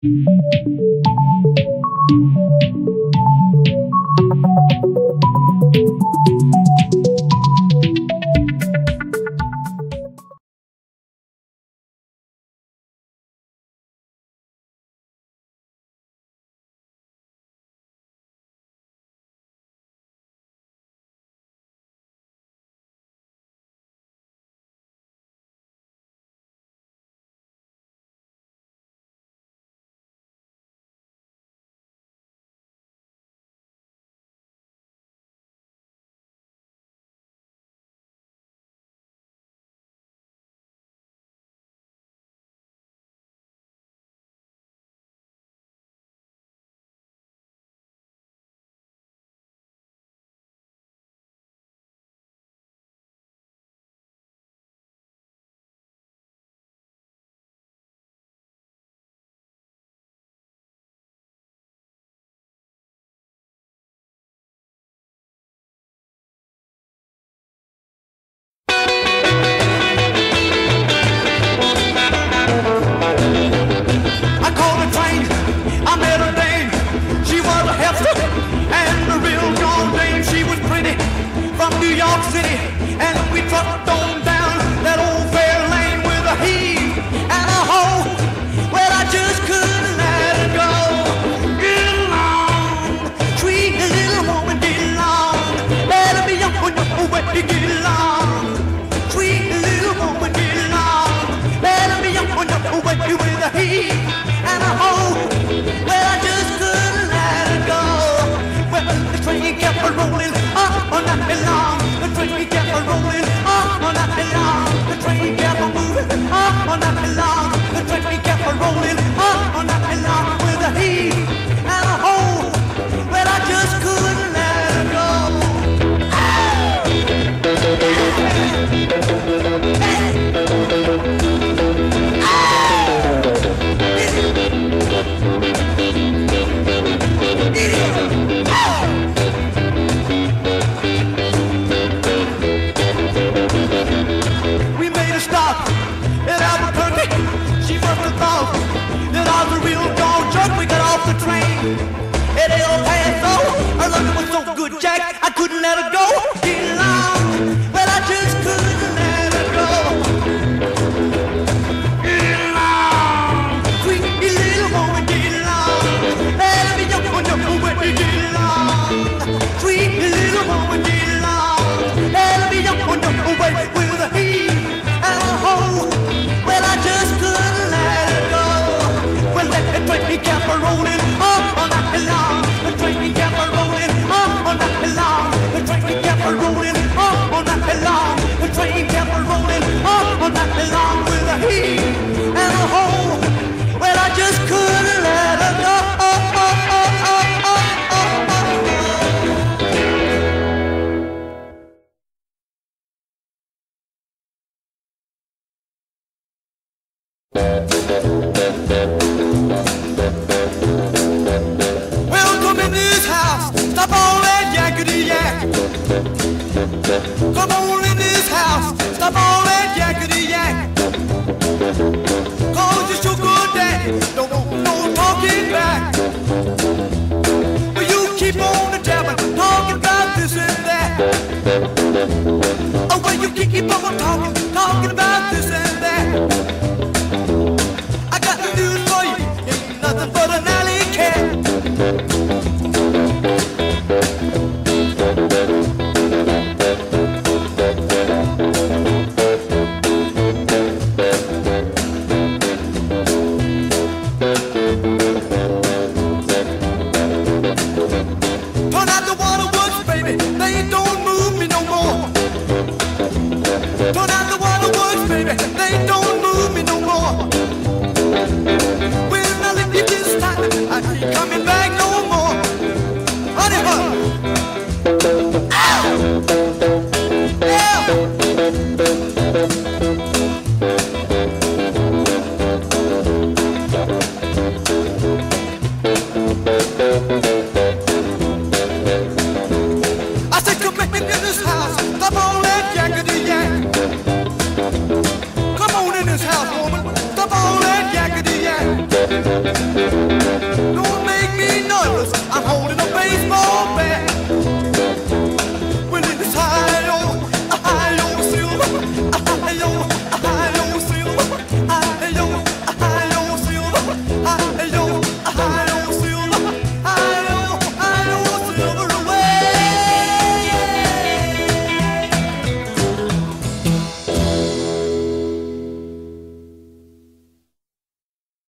Welcome in this house, stop all that yakety yak. Come on in this house, stop all that yakety yak. Cause you're so good that don't want no talking back. But you keep on jabbing, talking about this and that. Oh, well, you keep on talking about this and that. I got the news for you, ain't nothing but an alley cat. Turn out the waterworks, baby, they don't move me no more. Turn out the waterworks, baby, they don't